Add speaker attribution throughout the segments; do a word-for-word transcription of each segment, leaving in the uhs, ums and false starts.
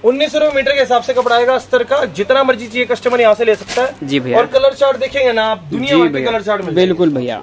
Speaker 1: उन्नीस रुपए मीटर के हिसाब से कपड़ा आएगा अस्तर का। जितना मर्जी चाहिए कस्टमर यहाँ से ले सकता है
Speaker 2: जी भैया।
Speaker 1: और कलर चार्ट देखेंगे ना आप, दुनिया भर के कलर चार्ट मिलते हैं।
Speaker 2: बिल्कुल भैया।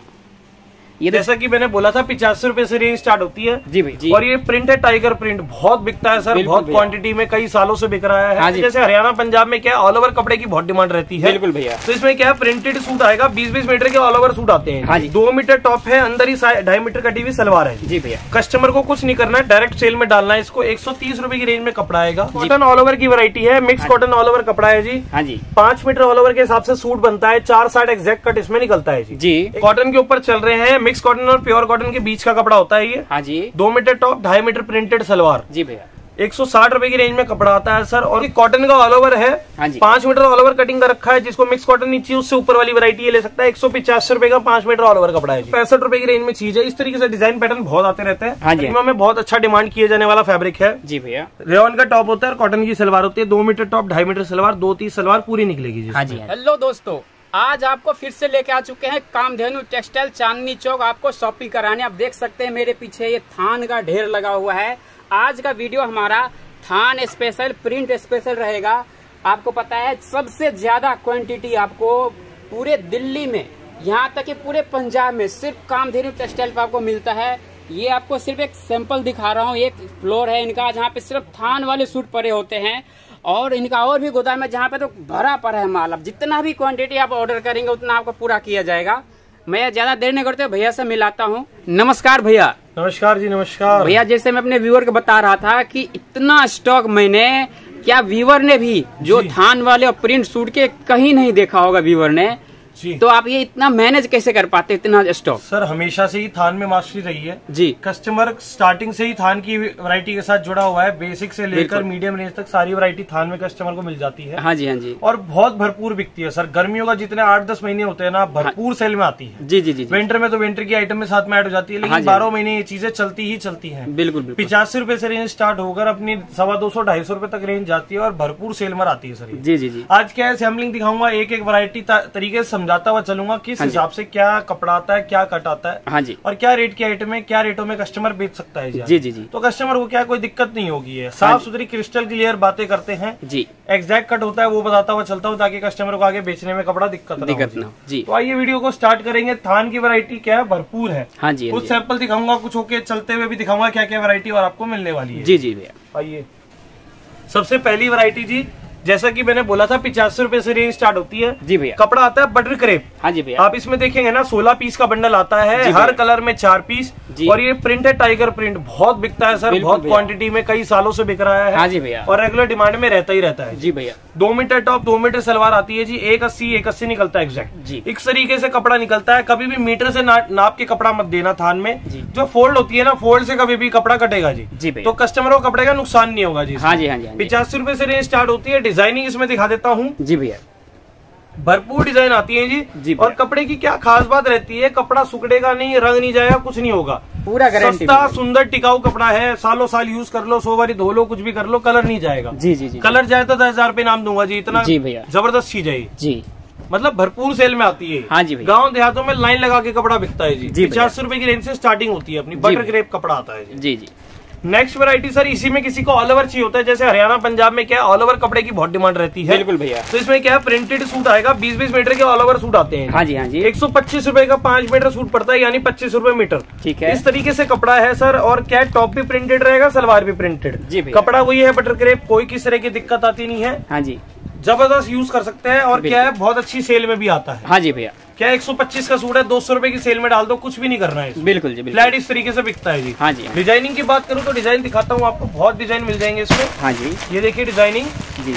Speaker 1: ये जैसा कि मैंने बोला था पिचासी रुपए से रेंज स्टार्ट होती है
Speaker 2: जी भाई जी।
Speaker 1: और ये प्रिंट है टाइगर प्रिंट, बहुत बिकता है सर, बहुत क्वांटिटी में, कई सालों से बिक रहा है। हाँ जैसे हरियाणा पंजाब में क्या ऑल ओवर कपड़े की बहुत डिमांड रहती है। बिल्कुल भैया। तो इसमें क्या है, प्रिंटेड सूट आएगा, बीस बीस मीटर के ऑल ओवर सूट आते हैं। हाँ जी। दो मीटर टॉप है, अंदर ही ढाई मीटर कटी हुई सलवार है जी भैया। कस्टमर को कुछ नहीं करना है, डायरेक्ट सेल में डालना है इसको। एक सौ तीस रुपए की रेंज में कपड़ा आएगा। कॉटन ऑल ओवर की वैरायटी है, मिक्स कॉटन ऑल ओवर कपड़ा है जी। हाँ जी। पांच मीटर ऑल ओवर के हिसाब से सूट बनता है, चार साइड एग्जैक्ट कट इसमें निकलता है जी। कॉटन के ऊपर चल रहे हैं, मिक्स कॉटन और प्योर कॉटन के बीच का कपड़ा होता है ये। हाँ जी। दो मीटर टॉप, ढाई मीटर प्रिंटेड सलवार जी भैया। एक सौ साठ रुपए की रेंज में कपड़ा आता है सर। और कॉटन का ऑल ओवर है। हाँ जी। पांच मीटर ऑल ओवर कटिंग का रखा है, जिसको मिक्स कॉटन नहीं चाहिए उससे ऊपर वाली वैरायटी ले सकता है। एक सौ पचासी रुपए का पांच मीटर ऑल ओवर कपड़ा है, पैंसठ रुपए की रेंज में चीज है। इस तरीके से डिजाइन पैटर्न बहुत आते रहते हैं। हाँ जी। में बहुत अच्छा डिमांड किया जाने वाला फैब्रिक है जी भैया। रेयन का टॉप होता है और कॉटन की सलवार होती है। दो मीटर टॉप, ढाई मीटर सलवार, दो तीस सलवार पूरी निकलेगी जी। हाँ जी।
Speaker 2: हेलो दोस्तों, आज आपको फिर से लेके आ चुके हैं कामधेनु टेक्सटाइल चांदनी चौक, आपको शॉपिंग कराने। आप देख सकते हैं मेरे पीछे ये थान का ढेर लगा हुआ है। आज का वीडियो हमारा थान स्पेशल, प्रिंट स्पेशल रहेगा। आपको पता है सबसे ज्यादा क्वांटिटी आपको पूरे दिल्ली में, यहाँ तक कि पूरे पंजाब में सिर्फ कामधेनु टेक्सटाइल पर आपको मिलता है। ये आपको सिर्फ एक सैंपल दिखा रहा हूँ। एक फ्लोर है इनका जहाँ पे सिर्फ थान वाले सूट पड़े होते हैं, और इनका और भी गोदाम है जहाँ पे तो भरा पड़ा है माल। अब जितना भी क्वांटिटी आप ऑर्डर करेंगे उतना आपको पूरा किया जाएगा। मैं ज्यादा देर नहीं करते, भैया से मिलाता हूँ। नमस्कार भैया।
Speaker 1: नमस्कार जी। नमस्कार
Speaker 2: भैया। जैसे मैं अपने व्यूअर को बता रहा था कि इतना स्टॉक मैंने, क्या व्यूअर ने भी जो थान वाले और प्रिंट सूट के कहीं नहीं देखा होगा व्यूअर ने जी। तो आप ये इतना मैनेज कैसे कर पाते इतना स्टॉक?
Speaker 1: सर हमेशा से ही थान में मास्टरी रही है जी। कस्टमर स्टार्टिंग से ही थान की वैरायटी के साथ जुड़ा हुआ है। बेसिक से लेकर मीडियम रेंज तक सारी वैरायटी थान में कस्टमर को मिल जाती है। हाँ जी। हाँ जी। और बहुत भरपूर बिकती है सर। गर्मियों का जितने आठ दस महीने होते हैं ना, भरपूर सेल में आती है जी जी जी। विंटर में तो विंटर की आइटम में साथ में ऐड हो जाती है, लेकिन बारह महीने ये चीजें चलती ही चलती है। बिल्कुल। पिचासी रुपए से रेंज स्टार्ट होकर अपनी सवा दो सौ ढाई सौ रुपए तक रेंज जाती है और भरपूर सेल में आती है सर जी जी जी। आज क्या है, सैम्पलिंग दिखाऊंगा, एक एक वैरायटी तरीके से समझाता हुआ चलूंगा किस हिसाब से क्या कपड़ा आता है, क्या कट आता है। हाँ जी। और क्या रेट की आइटम है, क्या रेटों में कस्टमर बेच सकता है जी जी जी। तो कस्टमर को क्या कोई दिक्कत नहीं होगी है। साफ सुथरी क्रिस्टल क्लियर बातें करते हैं जी। एग्जैक्ट कट होता है वो बताता हुआ चलता हूँ, ताकि कस्टमर को आगे बेचने में कपड़ा दिक्कत दिक्कत ना हो जी। तो आइए वीडियो को स्टार्ट करेंगे। थान की वैरायटी क्या है, भरपूर है। हाँ जी। कुछ सैंपल दिखाऊंगा, कुछ होके चलते हुए भी दिखाऊंगा क्या क्या वैरायटी और आपको मिलने वाली है जी जी भैया। आइए सबसे पहली वैरायटी जी, जैसा कि मैंने बोला था पिचासी रुपए से रेंज स्टार्ट होती है जी भैया। कपड़ा आता है बटर क्रेप। हाँ जी भैया। आप इसमें देखेंगे ना, सोलह पीस का बंडल आता है, हर कलर में चार पीस। और ये प्रिंट है टाइगर प्रिंट, बहुत बिकता है सर, बहुत क्वांटिटी में, कई सालों से बिक रहा है। हाँ जी भैया। और रेगुलर डिमांड में रहता ही रहता है जी भैया। दो मीटर टॉप, दो मीटर सलवार आती है जी। एक अस्सी एक अस्सी निकलता है एग्जैक्ट जी। इस तरीके से कपड़ा निकलता है। कभी भी मीटर से ना, नाप के कपड़ा मत देना थान में। जो फोल्ड होती है ना, फोल्ड से कभी भी कपड़ा कटेगा जी जी। तो कस्टमर को कपड़े का नुकसान नहीं होगा जी। हाँ जी। हाँ जी। पिचासी रुपए से रेंज स्टार्ट होती है। डिजाइनिंग इसमें दिखा देता हूँ जी भैया। भरपूर डिजाइन आती है जी, जी और कपड़े की क्या खास बात रहती है, कपड़ा सुखड़ेगा नहीं, रंग नहीं जाएगा, कुछ नहीं होगा, पूरा गारंटी। सस्ता सुंदर टिकाऊ कपड़ा है, सालों साल यूज कर लो, सौ बारी धो लो, कुछ भी कर लो, कलर नहीं जाएगा जी जी जी। कलर जाए तो दस हजार रुपए नाम दूंगा जी, इतना जी भैया जबरदस्त चीज है जी। मतलब भरपूर सेल में आती है। हाँ जी। गाँव देहातों में लाइन लगा के कपड़ा बिकता है जी। पचास रुपए की रेंज से स्टार्टिंग होती है अपनी। बटर क्रेप कपड़ा आता है जी जी। नेक्स्ट वैरायटी सर, इसी में किसी को ऑल ओवर चाहिए होता है, जैसे हरियाणा पंजाब में क्या है, ऑल ओवर कपड़े की बहुत डिमांड रहती है। बिल्कुल भैया। तो इसमें क्या है, प्रिंटेड सूट आएगा, बीस बीस मीटर के ऑल ओवर सूट आते हैं। हाँ जी। हाँ जी। एक सौ पच्चीस रुपए का पांच मीटर सूट पड़ता है, यानी पच्चीस रुपए मीटर। ठीक है। इस तरीके से कपड़ा है सर। और क्या टॉप भी प्रिंटेड रहेगा, सलवार भी प्रिंटेड जी। कपड़ा वही है बटर क्रेप, कोई किस तरह की दिक्कत आती नहीं है। हाँ जी। जबरदस्त यूज कर सकते हैं। और क्या है, बहुत अच्छी सेल में भी आता है। हाँ जी भैया। क्या एक सौ पच्चीस का सूट है, दो सौ रुपए की सेल में डाल दो, कुछ भी नहीं करना है। बिल्कुल जी। फ्लैट इस तरीके से बिकता है जी। हाँ जी। डिजाइनिंग की बात करूँ तो डिजाइन दिखाता हूँ आपको, बहुत डिजाइन मिल जाएंगे इसमें। हाँ जी। ये देखिए डिजाइनिंग जी,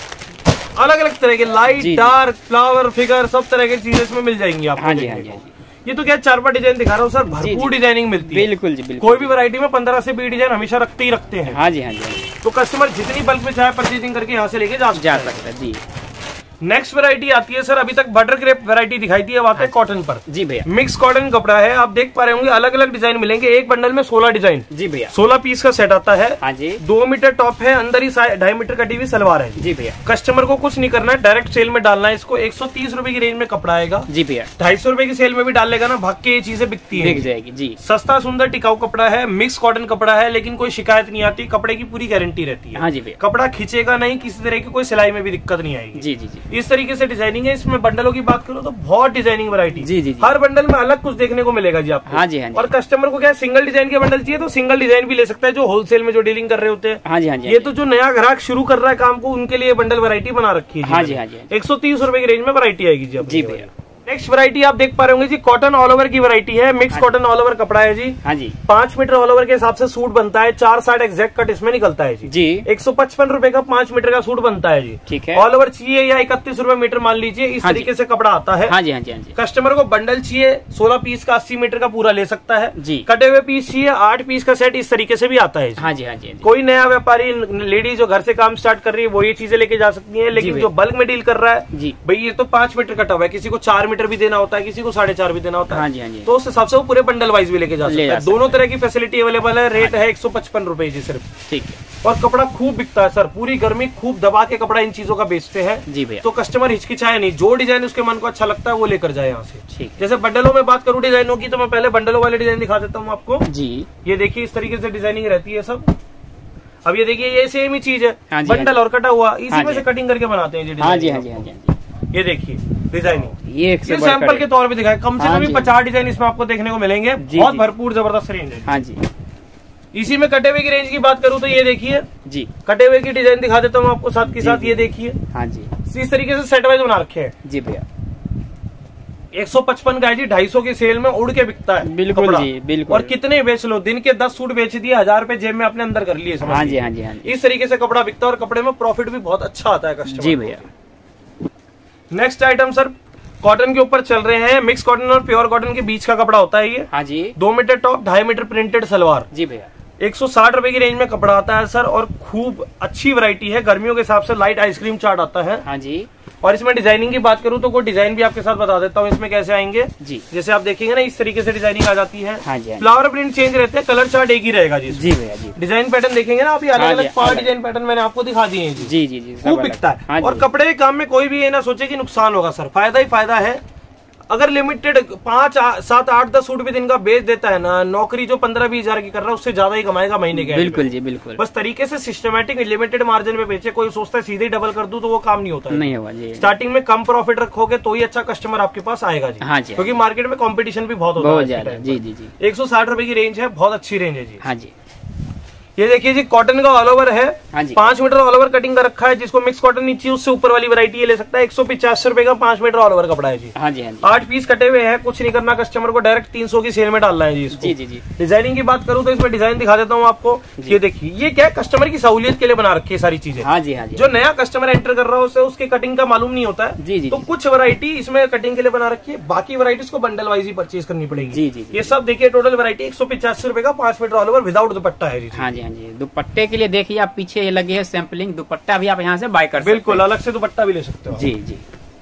Speaker 1: अलग अलग तरह के, लाइट डार्क फ्लावर फिगर, सब तरह की चीजें इसमें मिल जाएंगी आपको। हाँ जी। हाँ जी। ये तो क्या चार पांच डिजाइन दिखा रहा हूँ सर, भरपूर डिजाइनिंग मिलती है। बिल्कुल जी बिल्कुल। कोई भी वैरायटी में पंद्रह से बीस डिजाइन हमेशा रखते ही रखते हैं। हाँ जी। हाँ जी। तो कस्टमर जितनी बल्क में चाहे परचेजिंग करके यहाँ से लेके जा सकता है जी। नेक्स्ट वैरायटी आती है सर, अभी तक बटर क्रेप वैरायटी दिखाई थी, अब आते हैं कॉटन पर। जी भैया, मिक्स कॉटन कपड़ा है, आप देख पा रहे होंगे अलग अलग डिजाइन मिलेंगे, एक बंडल में सोलह डिजाइन। जी भैया, सोलह पीस का सेट आता है। हाँ जी, दो मीटर टॉप है, अंदर ही ढाई मीटर कटी हुई सलवार है। जी भैया, कस्टमर को कुछ नहीं करना है, डायरेक्ट सेल में डालना है इसको। एक सौ तीस रूपये की रेंज में कपड़ा आएगा। जी भैया, ढाई सौ रूपये की सेल में भी डालेगा ना, भाग के ये चीजें बिकती है, बिक जाएगी। जी, सस्ता सुंदर टिकाऊ कपड़ा है, मिक्स कॉटन कपड़ा है, लेकिन कोई शिकायत नहीं आती, कपड़े की पूरी गारंटी रहती है। हाँ जी भैया, कपड़ा खींचेगा नहीं, किसी तरह की कोई सिलाई में भी दिक्कत नहीं आएगी। जी जी जी, इस तरीके से डिजाइनिंग है। इसमें बंडलों की बात करो तो बहुत डिजाइनिंग वैरायटी। जी जी, हर बंडल में अलग कुछ देखने को मिलेगा जी आपको। हाँ जी, हाँ जी। और कस्टमर को क्या सिंगल डिजाइन के बंडल चाहिए तो सिंगल डिजाइन भी ले सकता है, जो होलसेल में जो डीलिंग कर रहे होते हैं। हाँ जी, हाँ जी। ये तो जो नया ग्राहक शुरू कर रहा है काम को, उनके लिए बंडल वैरायटी बना रखी है। हाँ जी, हाँ जी। एक सौ तीस रूपये की रेंज में वैरायटी आएगी जी। जी भैया, नेक्स्ट वैरायटी आप देख पा रहे होंगे जी, कॉटन ऑल ओवर की वैरायटी है, मिक्स कॉटन ऑल ओवर कपड़ा है जी। हाँ जी, पांच मीटर ऑल ओवर के हिसाब से सूट बनता है, चार साइड एग्जैक्ट कट इसमें निकलता है जी। जी, एक सौ पचपन रूपये का पांच मीटर का सूट बनता है जी। ठीक है, ऑल ओवर चाहिए या इकतीस रूपये मीटर मान लीजिए, इस तरीके से कपड़ा आता है। हाँ जी, हाँ जी, हाँ जी। कस्टमर को बंडल चाहिए सोलह पीस का, अस्सी मीटर का पूरा ले सकता है जी। कटे हुए पीस चाहिए, आठ पीस का सेट इस तरीके से भी आता है। हाँ जी, हाँ जी। कोई नया व्यापारी लेडीज जो घर से काम स्टार्ट कर रही है वो ये चीजें लेके जा सकती है, लेकिन जो बल्क में डील कर रहा है जी, भाई ये तो पांच मीटर कटा हुआ है, किसी को चार मीटर भी देना होता है, किसी को साढ़े चार भी देना होता है। हाँ जी, हाँ जी। तो उस हिसाब से वो पूरे बंडल वाइज भी लेके जा सकते हैं। दोनों तरह की फैसिलिटी अवेलेबल है। रेट है एक सौ पचपन रूपये जी सिर्फ। ठीक है, और कपड़ा खूब बिकता है सर, पूरी गर्मी खूब दबा के कपड़ा इन चीजों का बेचते हैं जी भैया। तो कस्टमर हिचकिचाए नहीं, जो डिजाइन उसके मन को अच्छा लगता है वो लेकर जाए यहाँ से। ठीक, जैसे बंडलों में बात करूँ डिजाइनों की, तो मैं पहले बंडलों वाले डिजाइन दिखा देता हूँ आपको जी। ये देखिए इस तरीके से डिजाइनिंग रहती है सब। अब ये देखिए ये सेम ही चीज है, बंडल और कटा हुआ, इसी में से कटिंग करके बनाते हैं जी। हाँ जी, हाँ जी, हाँ जी। ये देखिए डिजाइनिंग, ये, ये सैंपल के तौर पे दिखाए, कम से कम भी पचास डिजाइन इसमें आपको देखने को मिलेंगे। बहुत भरपूर जबरदस्त रेंज है। हाँ जी, इसी में कटे हुए की रेंज की बात करूँ तो ये देखिए जी, कटे हुए की डिजाइन दिखा देता हूँ आपको साथ के साथ। ये देखिए, हाँ जी, इस तरीके से सेट वाइज बना रखे हैं जी भैया। एक सौ पचपन का है जी, ढाई सौ की सेल में उड़ के बिकता है। बिल्कुल जी, बिल्कुल। और कितने बेच लो, दिन के दस सूट बेच दिए, हजार रुपए जेब में अपने अंदर कर लिए। हाँ जी, हाँ जी, हाँ जी। इस तरीके से कपड़ा बिकता है और कपड़े में प्रॉफिट भी बहुत अच्छा आता है कस्टमर जी भैया। नेक्स्ट आइटम सर, कॉटन के ऊपर चल रहे हैं, मिक्स कॉटन और प्योर कॉटन के बीच का कपड़ा होता है ये। हाँ जी, दो मीटर टॉप, ढाई मीटर प्रिंटेड सलवार जी भैया। एक सौ साठ रुपए की रेंज में कपड़ा आता है सर, और खूब अच्छी वैरायटी है। गर्मियों के हिसाब से लाइट आइसक्रीम चार्ट आता है। हाँ जी, और इसमें डिजाइनिंग की बात करूँ तो कोई डिजाइन भी आपके साथ बता देता हूँ इसमें कैसे आएंगे जी। जैसे आप देखेंगे ना, इस तरीके से डिजाइनिंग आ जाती है। हाँ जी, फ्लावर प्रिंट चेंज रहते हैं, कलर चार्ट एक ही रहेगा जी। जी भैया जी, डिजाइन पैटर्न देखेंगे ना, अभी अलग अलग पांच डिजाइन पैटर्न मैंने आपको दिखा दिए हैं जी। जी जी, खूब बिकता है। और कपड़े के काम में कोई भी ये ना सोचे कि नुकसान होगा सर, फायदा ही फायदा है। अगर लिमिटेड पांच सात आठ दस सूट भी दिन का बेच देता है ना, नौकरी जो पंद्रह बीस हजार की कर रहा है उससे ज्यादा ही कमाएगा महीने के। बिल्कुल जी, बिल्कुल। बस तरीके से सिस्टमेटिक लिमिटेड मार्जिन में बेचे। कोई सोचता है सीधे डबल कर दूं तो वो काम नहीं होता है। नहीं होगा जी। स्टार्टिंग में कम प्रॉफिट रखोगे तो ही अच्छा कस्टमर आपके पास आएगा जी। हाँ जी, क्योंकि मार्केट में कॉम्पिटिशन भी बहुत होता है। जी जी जी, एक सौ साठ रुपए की रेंज है, बहुत अच्छी रेंज है जी। हाँ जी, ये देखिए जी, कॉटन का ऑल ओवर है। हाँ जी, पांच मीटर ऑल ओवर कटिंग का रखा है। जिसको मिक्स कॉटन नहीं चाहिए उससे ऊपर वाली वैरायटी ये ले सकता है। एक सौ पिचासी रुपए का पांच मीटर ऑल ओवर कपड़ा है जी। हाँ जी, हाँ जी। आठ पीस कटे हुए हैं, कुछ नहीं करना, कस्टमर को डायरेक्ट तीन सौ की सेल में डालना है जी इसको। जी जी जी। डिजाइनिंग की बात करूँ तो इसमें डिजाइन दिखा देता हूँ आपको। ये देखिए, ये क्या है, कस्टमर की सहूलियत के लिए बना रखी है सारी चीजें। हाँ जी, हाँ जी। जो नया कस्टमर एंटर कर रहा है उसे उसके कटिंग का मालूम नहीं होता है। जी जी, तो कुछ वैरायटी इसमें कटिंग के लिए बना रखी है, बाकी वैरायटी को बंडल वाइज ही परचेज करनी पड़ेगी। जी जी, ये सब देखिए टोटल वैरायटी एक सौ पिचासी रुपए का पांच metre all over without dupatta है जी। हाँ जी, हाँ जी। दुपट्टे के लिए देखिए आप पीछे ये लगे है सैंपलिंग, दुपट्टा भी आप यहाँ से बाय कर सकते हैं। बिल्कुल, अलग से दुपट्टा भी ले सकते हो जी जी।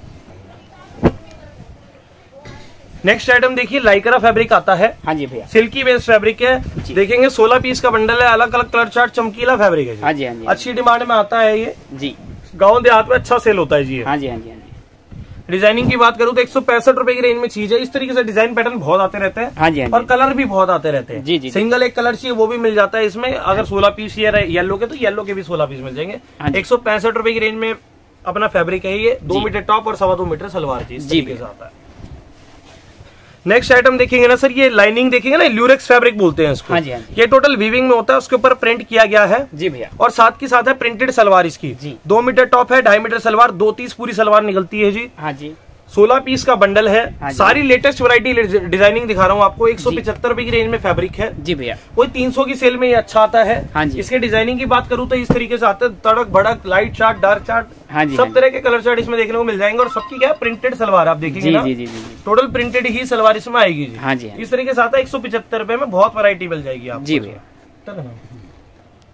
Speaker 1: नेक्स्ट आइटम देखिए, लाइक्रा फैब्रिक आता है। हाँ जी भैया, सिल्की बेस्ड फैब्रिक है। देखेंगे सोलह पीस का बंडल है, अलग अलग कलर चार्ट, चमकीला फैब्रिक है। हाँ जी, हाँ जी। अच्छी डिमांड में आता है ये जी, गाँव देहात में अच्छा सेल होता है जी। हाँ जी, हाँ जी, हाँ जी। डिजाइनिंग की बात करूँ तो एक सौ पैंसठ रुपए की रेंज में चीज है। इस तरीके से डिजाइन पैटर्न बहुत आते रहते हैं। हाँ जी, हाँ जी। और कलर भी बहुत आते रहते हैं। जी जी, सिंगल एक कलर चाहिए वो भी मिल जाता है इसमें। अगर सोलह पीस ये येलो के तो येलो के भी सोलह पीस मिल जाएंगे। एक सौ पैंसठ रुपए की रेंज में अपना फैब्रिक है ये। दो मीटर टॉप और सवा दो मीटर सलवार जी, इस तरीके से आता है। नेक्स्ट आइटम देखेंगे ना सर, ये लाइनिंग देखेंगे ना, ल्यूरेक्स फैब्रिक बोलते हैं इसको। हाँ जी, हाँ जी। ये टोटल वीविंग में होता है, उसके ऊपर प्रिंट किया गया है जी भैया। और साथ की साथ है प्रिंटेड सलवार इसकी जी। दो मीटर टॉप है, ढाई मीटर सलवार, दो तीस पूरी सलवार निकलती है जी। हाँ जी, सोलह पीस का बंडल है। हाँ, सारी लेटेस्ट वैरायटी डिजाइनिंग दिखा रहा हूँ आपको। एक सौ पिछहत्तर रुपए की रेंज में फैब्रिक है जी भैया। कोई तीन सौ की सेल में ये अच्छा आता है। हाँ जी। इसके डिजाइनिंग की बात करूँ तो इस तरीके से आते हैं, तड़क भड़क, लाइट चार्ट, डार्क चार्ट। हाँ जी, सब हाँ तरह के कलर चार्ट इसमें देखने को मिल जाएंगे। और सबकी क्या है, प्रिंटेड सलवार आप देखेंगे ना, जी जी जी, टोटल प्रिंटेड ही सलवार इसमें आएगी जी। हाँ जी, इस तरीके से आता है। एक सौ पिछहत्तर रुपए में बहुत वैरायटी मिल जाएगी आप जी भैया।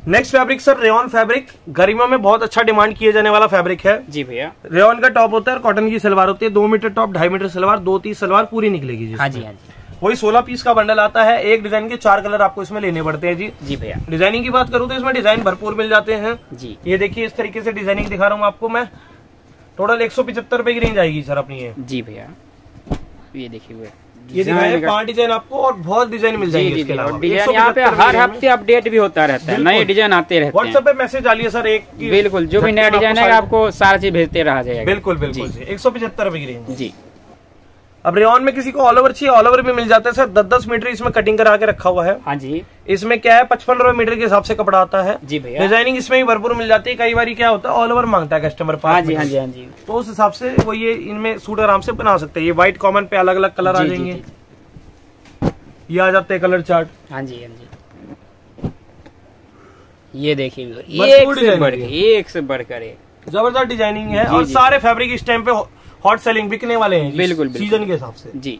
Speaker 1: Next fabric sir rayon fabric, गर्मियों में बहुत अच्छा डिमांड किए जाने वाला फैब्रिक है
Speaker 2: जी भैया।
Speaker 1: रेयॉन का टॉप होता है और कॉटन की सलवार होती है, दो मीटर टॉप ढाई मीटर सलवार, दो तीस सलवार पूरी निकलेगी जी।
Speaker 2: हाँ जी हाँ जी।
Speaker 1: वही सोलह पीस का बंडल आता है, एक डिजाइन के चार कलर आपको इसमें लेने पड़ते हैं जी।
Speaker 2: जी भैया।
Speaker 1: डिजाइनिंग की बात करूँ तो इसमें डिजाइन भरपूर मिल जाते हैं
Speaker 2: जी।
Speaker 1: ये देखिए इस तरीके से डिजाइनिंग दिखा रहा हूँ आपको मैं। टोटल एक सौ पिछहत्तर रुपए की रेंज आएगी सर अपनी ये।
Speaker 2: जी भैया ये देखिए हुए
Speaker 1: ये दिखाए पांच डिजाइन आपको और बहुत डिजाइन मिल जाएंगे इसके अलावा।
Speaker 2: डिजाइन यहाँ पे हर हफ्ते अपडेट भी होता रहता है, नए डिजाइन आते रहते हैं।
Speaker 1: व्हाट्सएप पे मैसेज डालिए सर एक,
Speaker 2: बिल्कुल जो भी नया डिजाइन है आपको सारा चीज भेजते रहा जाएगा।
Speaker 1: बिल्कुल बिल्कुल एक सौ पिछहत्तर रुपए की रेंज
Speaker 2: जी।
Speaker 1: अब रेयॉन में किसी को ऑल ओवर चाहिए, ऑल ओवर भी मिल जाता है सर, दस दस मीटर इसमें कटिंग करा के रखा हुआ है।
Speaker 2: हाँ जी।
Speaker 1: इसमें क्या है पचपन रुपए मीटर के हिसाब से कपड़ा आता है
Speaker 2: जी भैया।
Speaker 1: डिजाइनिंग इसमें भी भरपूर मिल जाती है, कई बार क्या होता है ऑल ओवर मांगता है कस्टमर।
Speaker 2: हाँ जी हाँ जी हाँ जी।
Speaker 1: तो उस हिसाब से वो ये इनमें सूट आराम से बना सकते हैं। ये व्हाइट कॉमन पे अलग अलग कलर आ जाएंगे, ये आ जाते हैं कलर चार्ट।
Speaker 2: हाँ जी हाँ जी। ये देखिए एक से बढ़कर एक से बढ़कर एक
Speaker 1: जबरदस्त डिजाइनिंग है और सारे फैब्रिक इस टाइम पे हॉट सेलिंग बिकने वाले हैं
Speaker 2: बिल्कुल
Speaker 1: सीजन के हिसाब से
Speaker 2: जी।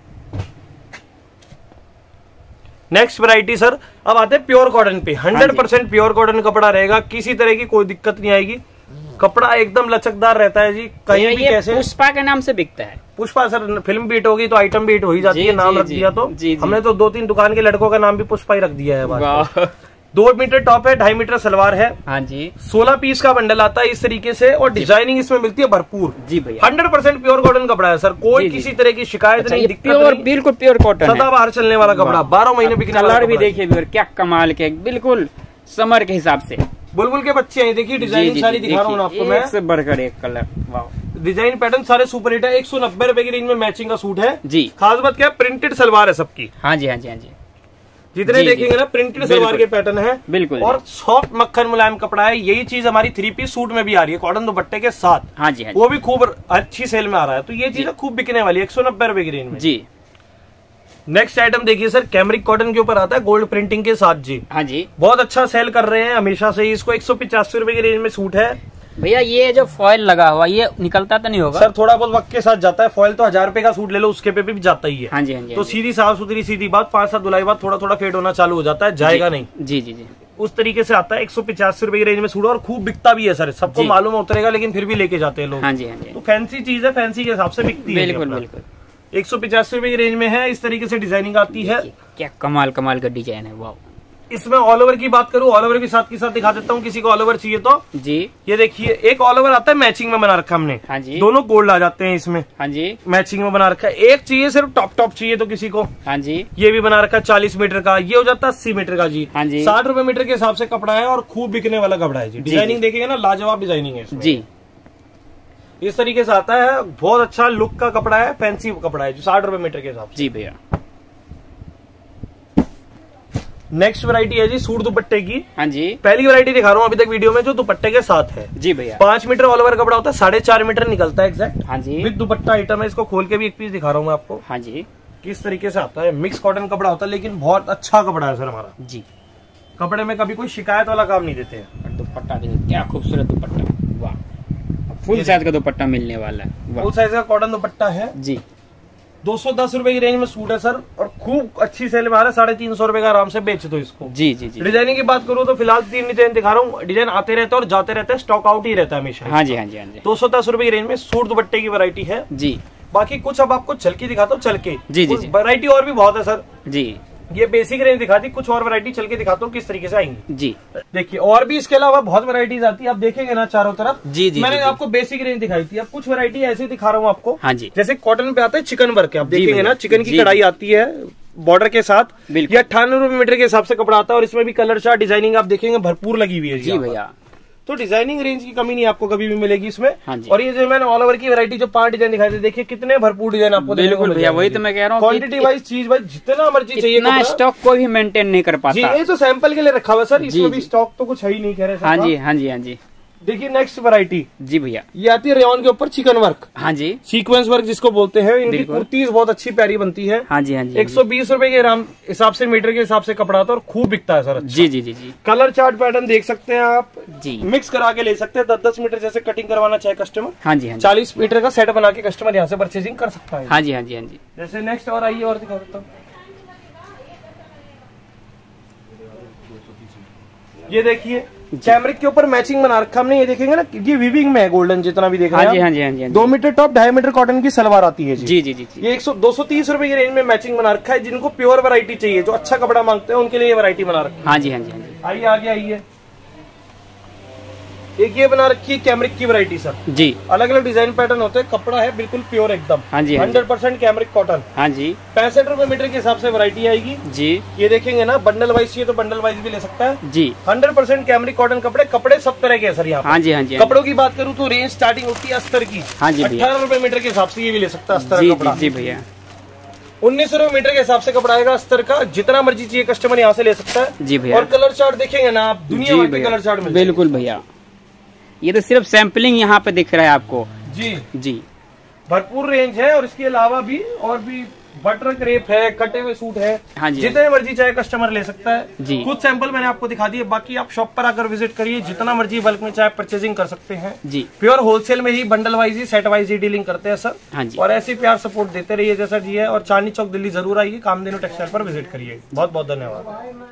Speaker 1: नेक्स्ट वैरायटी सर अब आते हैं प्योर कॉटन पे, हंड्रेड परसेंट प्योर कॉटन कपड़ा रहेगा, किसी तरह की कोई दिक्कत नहीं आएगी, कपड़ा एकदम लचकदार रहता है जी। कहीं भी कैसे
Speaker 2: पुष्पा के नाम से बिकता है।
Speaker 1: पुष्पा सर फिल्म बीट होगी तो आइटम बीट हो ही जाती है, नाम रख दिया तो हमने तो दो तीन दुकान के लड़कों का नाम भी पुष्पा ही रख दिया है। दो मीटर टॉप है, ढाई मीटर सलवार है।
Speaker 2: हाँ जी।
Speaker 1: सोलह पीस का बंडल आता है इस तरीके से और डिजाइनिंग इसमें मिलती है भरपूर
Speaker 2: जी भैया।
Speaker 1: हंड्रेड परसेंट प्योर कॉटन कपड़ा है सर, कोई किसी तरह की शिकायत
Speaker 2: अच्छा,
Speaker 1: नहीं,
Speaker 2: प्योर बिल्कुल प्योर कॉटन,
Speaker 1: सदाबहार चलने वाला कपड़ा, बारह महीने बिकने वाला।
Speaker 2: कलर भी देखिए व्यूअर क्या कमाल के, बिल्कुल समर के हिसाब से।
Speaker 1: बुलबुल के बच्चे हैं, देखिए डिजाइन सारी दिखा रहा हूँ आपको मैं,
Speaker 2: एक से बढ़कर एक कलर। वाह
Speaker 1: डिजाइन पैटर्न सारे सुपर हिट है। एक सौ नब्बे रुपए की रेंज में मैचिंग का सूट है
Speaker 2: जी।
Speaker 1: खास बात क्या है प्रिंटेड सलवार है सबकी।
Speaker 2: हाँ जी हाँ जी हाँ जी।
Speaker 1: जितने देखेंगे ना प्रिंटेड सलवार के पैटर्न है
Speaker 2: बिल्कुल
Speaker 1: और सॉफ्ट मक्खन मुलायम कपड़ा है। यही चीज हमारी थ्री पीस सूट में भी आ रही है कॉटन दुपट्टे के साथ।
Speaker 2: हाँ जी हाँ जी।
Speaker 1: वो भी खूब अच्छी सेल में आ रहा है, तो ये चीज खूब बिकने वाली है एक सौ नब्बे रुपए की रेंज में
Speaker 2: जी।
Speaker 1: नेक्स्ट आइटम देखिए सर कैमरिक कॉटन के ऊपर आता है गोल्ड प्रिंटिंग के साथ जी।
Speaker 2: हाँ जी
Speaker 1: बहुत अच्छा सेल कर रहे हैं हमेशा से ही इसको। एक सौ पिचासी रुपए की रेंज में सूट है
Speaker 2: भैया। ये जो फॉइल लगा हुआ ये निकलता तो नहीं होगा
Speaker 1: सर? थोड़ा बहुत वक्त के साथ जाता है, फॉइल तो हजार रुपए का सूट ले लो उसके पे भी जाता ही है।
Speaker 2: हाँ जी हाँ जी।
Speaker 1: तो सीधी साफ सुथरी सीधी बात, पांच सात धुलाई बाद थोड़ा थोड़ा फेड होना चालू हो जाता है, जाएगा नहीं।
Speaker 2: जी जी जी
Speaker 1: उस तरीके से आता है। एक सौ पिचासी रुपए की रेंज में सूट और खूब बिकता भी है सर, सबको मालूम उतरेगा लेकिन फिर भी लेके जाते हैं लोग।
Speaker 2: हाँ जी हाँ जी।
Speaker 1: तो फैंसी चीज है, फैंसी के हिसाब से बिकती है।
Speaker 2: बिल्कुल बिल्कुल।
Speaker 1: एक सौ पिचासी रुपए की रेंज में है, इस तरीके से डिजाइनिंग आती है।
Speaker 2: क्या कमाल कमाल का डिजाइन है। वाह।
Speaker 1: इसमें ऑल ओवर की बात करूं, ऑल ओवर भी साथ के साथ दिखा देता हूं, किसी को ऑल ओवर चाहिए तो
Speaker 2: जी।
Speaker 1: ये देखिए एक ऑल ओवर आता है मैचिंग में बना रखा हमने।
Speaker 2: हाँ जी।
Speaker 1: दोनों गोल्ड आ जाते हैं इसमें।
Speaker 2: हाँ जी
Speaker 1: मैचिंग में बना रखा है। एक चाहिए सिर्फ टॉप टॉप चाहिए तो किसी को।
Speaker 2: हाँ जी।
Speaker 1: ये भी बना रखा है चालीस मीटर का, ये हो जाता है अस्सी मीटर का जी।
Speaker 2: हाँ जी।
Speaker 1: साठ रुपए मीटर के हिसाब से कपड़ा है और खूब बिकने वाला कपड़ा है जी। डिजाइनिंग देखेंगे ना लाजवाब डिजाइनिंग है
Speaker 2: जी।
Speaker 1: इस तरीके से आता है, बहुत अच्छा लुक का कपड़ा है, फैंसी कपड़ा है जो साठ रुपए मीटर के हिसाब से।
Speaker 2: जी भैया।
Speaker 1: नेक्स्ट वैरायटी है जी सूट दुपट्टे की।
Speaker 2: हाँ जी।
Speaker 1: पहली वैरायटी दिखा रहा हूँ अभी तक वीडियो में जो दुपट्टे के साथ है
Speaker 2: जी भैया।
Speaker 1: पांच मीटर ऑल ओवर कपड़ा होता है, साढ़े चार मीटर निकलता है एग्जैक्ट।
Speaker 2: हाँ जी।
Speaker 1: विद दुपट्टा आइटम है, इसको खोल के भी एक पीस दिखा रहा हूँ मैं आपको।
Speaker 2: हाँ जी।
Speaker 1: किस तरीके से आता है, मिक्स कॉटन कपड़ा होता है लेकिन बहुत अच्छा कपड़ा है सर हमारा
Speaker 2: जी।
Speaker 1: कपड़े में कभी कोई शिकायत वाला काम नहीं देते हैं।
Speaker 2: दुपट्टा क्या खूबसूरत दुपट्टा, वाह। फुल साइज का दुपट्टा मिलने वाला है,
Speaker 1: फुल साइज का कॉटन दुपट्टा है
Speaker 2: जी।
Speaker 1: दो सौ दस रुपए की रेंज में सूट है सर और खूब अच्छी सेल में आ रहा है, साढ़े तीन सौ रुपए का आराम से बेच दो इसको।
Speaker 2: जी जी जी।
Speaker 1: डिजाइनिंग की बात करूँ तो फिलहाल तीन डिजाइन दिखा रहा हूँ, डिजाइन आते रहते हैं और जाते रहते हैं, स्टॉक आउट ही रहता है हमेशा।
Speaker 2: हाँ जी हाँ जी हाँ जी।
Speaker 1: दो सौ दस रुपए की रेंज में सूट दुपट्टे की वैरायटी है
Speaker 2: जी।
Speaker 1: बाकी कुछ अब आपको चल के दिखाता हूँ, चल के
Speaker 2: जी जी।
Speaker 1: वैरायटी और भी बहुत है सर
Speaker 2: जी।
Speaker 1: ये बेसिक रेंज दिखाती, कुछ और वैरायटी चल के दिखाता हूँ किस तरीके से आएंगी
Speaker 2: जी।
Speaker 1: देखिए और भी इसके अलावा बहुत वैरायटीज आती है, आप देखेंगे ना चारों तरफ।
Speaker 2: जी जी।
Speaker 1: मैंने
Speaker 2: जी,
Speaker 1: आपको बेसिक रेंज दिखाई थी, अब कुछ वैरायटी ऐसे दिखा रहा हूँ आपको।
Speaker 2: हाँ जी।
Speaker 1: जैसे कॉटन पे आता है चिकन वर्क, आप देखेंगे ना चिकन की कढ़ाई आती है बॉर्डर के साथ। ये अट्ठानवे रुपए मीटर के हिसाब से कपड़ा आता है और इसमें भी कलर चार्ट डिजाइनिंग आप देखेंगे भरपूर लगी हुई है
Speaker 2: जी भैया।
Speaker 1: तो डिजाइनिंग रेंज की कमी नहीं आपको कभी भी मिलेगी इसमें।
Speaker 2: हाँ जी।
Speaker 1: और ये जो मैंने ऑल ओवर की वैरायटी जो पांच डिजाइन दिखाई थे, देखिए कितने भरपूर डिजाइन आपको।
Speaker 2: बिल्कुल भैया, वही तो मैं कह रहा हूँ,
Speaker 1: क्वांटिटी वाइज चीज वाइज जितना मर्जी चाहिए,
Speaker 2: इतना स्टॉक कोई भी मेंटेन नहीं कर पाता।
Speaker 1: जी ये तो सैंपल के लिए रखा हुआ सर, इसमें भी स्टॉक तो कुछ है ही नहीं कह रहे।
Speaker 2: हाँ जी हाँ जी हाँ जी।
Speaker 1: देखिए नेक्स्ट वैरायटी
Speaker 2: जी भैया,
Speaker 1: ये आती है रेयॉन के ऊपर चिकन वर्क।
Speaker 2: हाँ जी,
Speaker 1: सीक्वेंस वर्क जिसको बोलते हैं। इनकी कुर्तीज बहुत अच्छी प्यारी बनती है।
Speaker 2: हाँ जी हाँ जी।
Speaker 1: एक सौ बीस रुपए के हिसाब से मीटर के हिसाब से कपड़ा आता है और खूब बिकता है सर। अच्छा।
Speaker 2: जी जी जी जी।
Speaker 1: कलर चार्ट पैटर्न देख सकते हैं आप
Speaker 2: जी,
Speaker 1: मिक्स करा के ले सकते हैं। दस दस मीटर जैसे कटिंग करवाना चाहे कस्टमर,
Speaker 2: हाँ जी हाँ जी,
Speaker 1: चालीस मीटर का सेट बना के कस्टमर यहाँ से परचेजिंग कर सकता है।
Speaker 2: हाँ जी हाँ जी हाँ जी।
Speaker 1: जैसे नेक्स्ट और आइए और दिखा देता हूँ। ये देखिए कैमरिक के ऊपर मैचिंग बना रखा हमने, ये देखेंगे ना ये वीविंग में है गोल्डन जितना भी देख रहे हैं।
Speaker 2: हाँ जी, हाँ जी, हाँ जी, हाँ जी।
Speaker 1: दो मीटर टॉप ढाई मीटर कॉटन की सलवार आती है जी।
Speaker 2: जी जी जी, जी।
Speaker 1: ये एक सौ दो सौ तीस रुपए की रेंज में मैचिंग बना रखा है। जिनको प्योर वैरायटी चाहिए, जो अच्छा कपड़ा मांगते हैं, उनके लिए ये वैरायटी बना रखी है।
Speaker 2: हाँ जी, हाँ जी, हाँ जी।
Speaker 1: आइए आगे आइए। एक ये बना रखी है कैमरिक की वैरायटी सर
Speaker 2: जी।
Speaker 1: अलग अलग डिजाइन पैटर्न होते हैं, कपड़ा है बिल्कुल प्योर एकदम।
Speaker 2: हाँ जी,
Speaker 1: हंड्रेड परसेंट कैमरिक कॉटन।
Speaker 2: हाँ जी।
Speaker 1: पैंसठ रुपए मीटर के हिसाब से वैरायटी आएगी
Speaker 2: जी।
Speaker 1: ये देखेंगे ना, बंडल वाइज चाहिए तो बंडल वाइज भी ले सकता है
Speaker 2: जी।
Speaker 1: हंड्रेड परसेंट कैमरिक कॉटन कपड़े कपड़े सब तरह के है सर यहाँ।
Speaker 2: हाँ जी, हाँ जी।
Speaker 1: कपड़ों की बात करूँ तो रेंज स्टार्टिंग होती है अस्तर की।
Speaker 2: हाँ जी,
Speaker 1: अठारह रुपए मीटर के हिसाब से ये भी ले सकता है अस्तर का कपड़ा।
Speaker 2: जी भैया।
Speaker 1: उन्नीस रुपए मीटर के हिसाब से कपड़ा आएगा अस्तर का। जितना मर्जी चाहिए कस्टमर यहाँ से ले सकता है
Speaker 2: जी भैया।
Speaker 1: और कलर चार्ट देखेंगे ना आप, दुनिया भर के कलर चार्ट मिलते हैं।
Speaker 2: बिल्कुल भैया, ये तो सिर्फ सैंपलिंग यहाँ पे दिख रहा है आपको।
Speaker 1: जी
Speaker 2: जी।
Speaker 1: भरपूर रेंज है और इसके अलावा भी और भी बटर क्रेप है, कटे हुए सूट है।
Speaker 2: हाँ जी।
Speaker 1: जितने मर्जी चाहे कस्टमर ले सकता है
Speaker 2: जी।
Speaker 1: कुछ सैंपल मैंने आपको दिखा दिए, बाकी आप शॉप पर आकर विजिट करिए, जितना मर्जी बल्क में चाहे परचेजिंग कर सकते हैं
Speaker 2: जी।
Speaker 1: प्योर होलसेल में ही बंडल वाइज ही सेट वाइज ही डीलिंग करते हैं सर।
Speaker 2: हाँ जी।
Speaker 1: और ऐसे प्यार सपोर्ट देते रहिए जैसा जी है। और चांदनी चौक दिल्ली जरूर आइए, कामधेनु टेक्सटाइल पर विजिट करिए। बहुत बहुत धन्यवाद।